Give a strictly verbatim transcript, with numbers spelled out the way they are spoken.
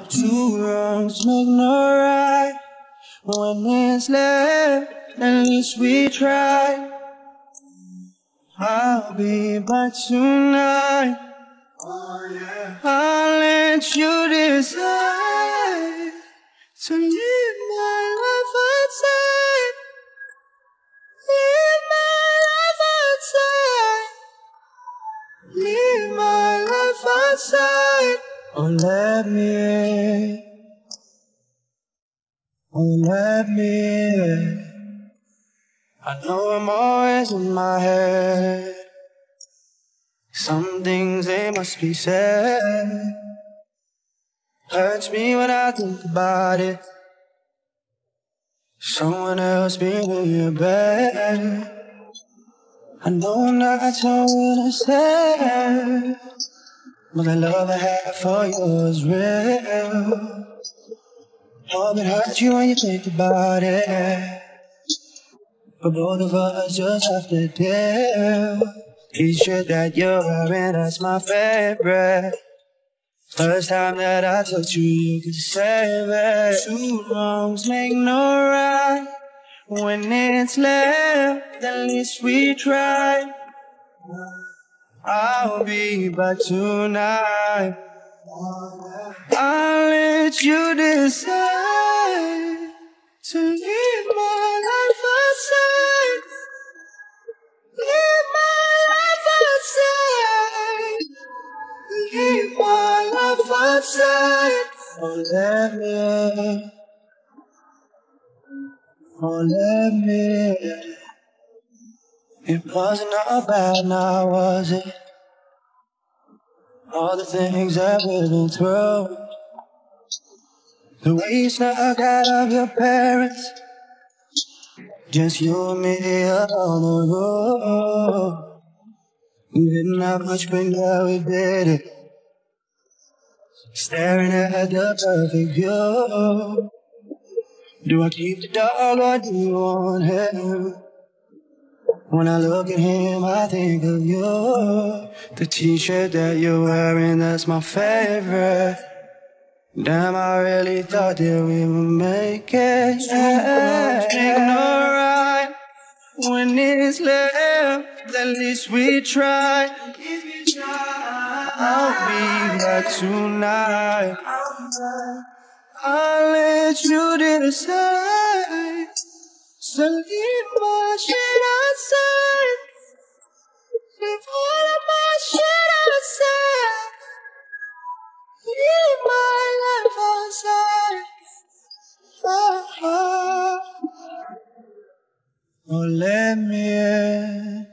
Two wrongs make no right. When it's left, at least we tried. I'll be back tonight. Oh, yeah. I'll let you decide to live my life outside. Live my life outside. Live my life outside. Oh, let me in. Oh, let me in. I know I'm always in my head. Some things they must be said. Hurts me when I think about it. Someone else being in your bed. I know I'm not so innocent, but the love I have for you is real. Hope it hurts you when you think about it, but both of us just have to deal. T-shirt that you're wearing, that's my favorite. First time that I touched you, you could save it. Two wrongs make no right. When it's left, at least we try. I'll be back tonight. I'll let you decide to live my life outside. Live my life outside. Live my life outside. Oh, let me in. Oh, let me in. It wasn't all bad, now was it? All the things that we've been through, the way you snuck out of your parents, just you and me up on the road. We didn't have much, but now we did it. Staring at the perfect view. Do I keep the dog or do you want him? When I look at him, I think of you. The t-shirt that you're wearing, that's my favorite. Damn, I really thought that we would make it. Yeah. Make no right. When it's left, at least we try. I'll be back tonight. I'll let you decide. So leave my shit outside. Leave all of my shit outside. Leave my life outside. Oh, oh. Oh, let me in.